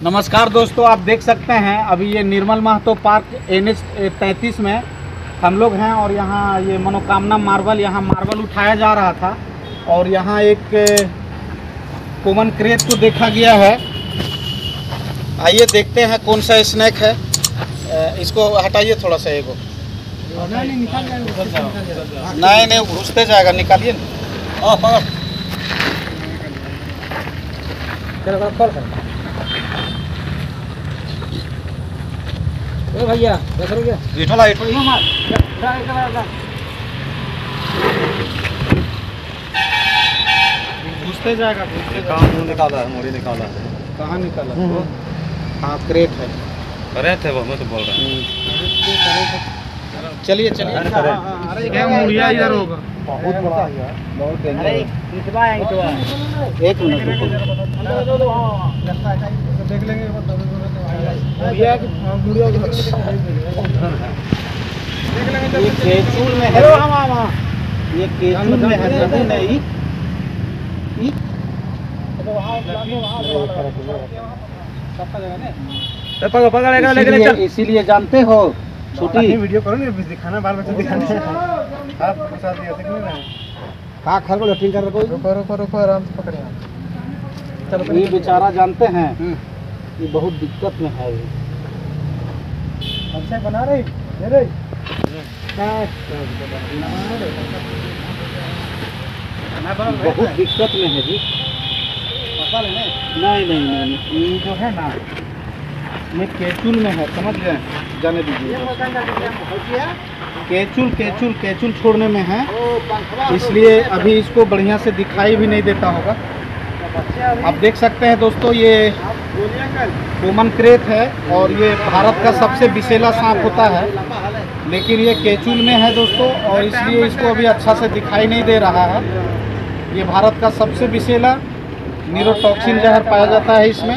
नमस्कार दोस्तों, आप देख सकते हैं अभी ये निर्मल महतो पार्क NH 33 में हम लोग हैं और यहाँ ये मनोकामना मार्बल उठाया जा रहा था और यहाँ एक कॉमन क्रेट को देखा गया है। आइए देखते हैं कौन सा स्नैक है। इसको हटाइए थोड़ा सा एगो। नहीं घुसते जाएगा, निकालिए ना। भैया घुसते जाएगा। कहाँ निकाला है? मोरी निकाला है। कहाँ निकाला? हाँ, क्रेट है। करे थे वो, मैं तो बोल रहा हूँ। चलिए अरे क्या मुड़िया इधर होगा। बहुत बड़ा है, बहुत डेंजर है। एक मिनट देख लेंगे। ये केचुल में है। ये केचुल में है नहीं। पकड़ेगा लेके चल। इसीलिए जानते हो छोटी वीडियो करो ना, दिखाना बाल बच्चे दिखाने। आप साथ दिया देखने ना का खर को लटिंग कर। रुको आराम से पकड़िए। चलो, ये बेचारा जानते हैं ये बहुत दिक्कत में है। अच्छा बना रही बहुत दिक्कत में है जी। नहीं ये जो है ना, ये केचुल में है, समझ गए? जाने दीजिए। केचुल छोड़ने में है, इसलिए अभी इसको बढ़िया से दिखाई भी नहीं देता होगा। आप देख सकते हैं दोस्तों, ये कॉमन क्रेट है और ये भारत का सबसे विषैला सांप होता है, लेकिन ये केचुल में है दोस्तों, और इसलिए इसको अभी अच्छा से दिखाई नहीं दे रहा है। ये भारत का सबसे विषैला न्यूरोटॉक्सिन जहर पाया जाता है इसमें।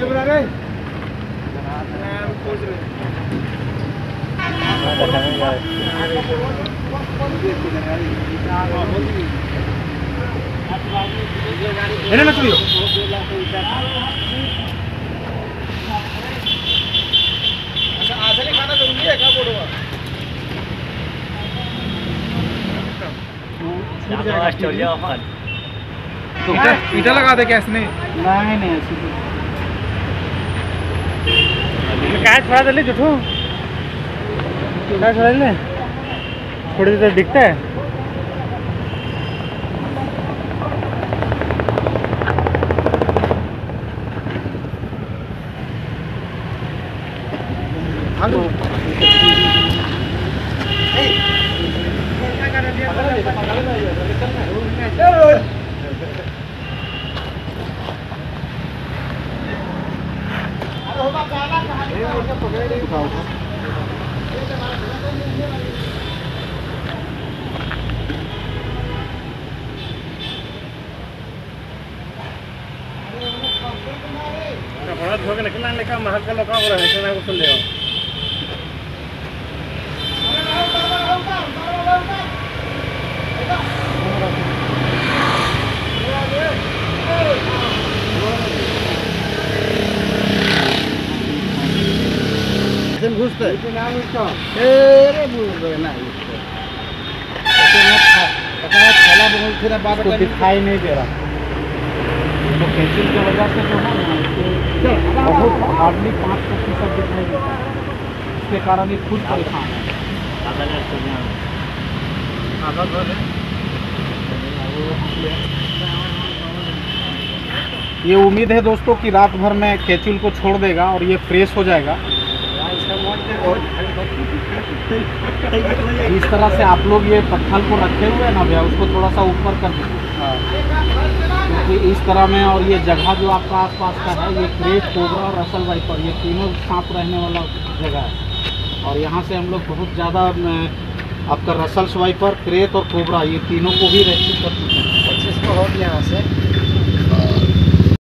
ईटा लगा दे क्या इसने? नहीं ऐसी क्या छोड़ा दे जुठू, क्या छोड़ा ले थोड़ी देर दिखता है। कपड़ा धो के निकलना लेकर महल का लोग रहने को सुन ले। इसको दिखाई नहीं दे रहा, तो केचुल की वजह से जो है ना, बहुत हार्डली 5% दिखाई देता है। इसके कारण ये खुद परेशान है। ये उम्मीद है दोस्तों कि रात भर में केचुल को छोड़ देगा और ये फ्रेश हो जाएगा। और इस तरह से आप लोग ये पत्थर को रखे हुए हैं ना भैया, उसको थोड़ा सा ऊपर कर दीजिए, क्योंकि इस तरह में। और ये जगह जो आपका आसपास का है, ये क्रेट, कोबरा और रसल वाइपर, ये तीनों सांप रहने वाला जगह है। और यहाँ से हम लोग बहुत ज़्यादा आपका रसल वाइपर, क्रेट और कोबरा, ये तीनों को भी रेस्क्यू कर चुके हैं। 25 को हो गया यहाँ से।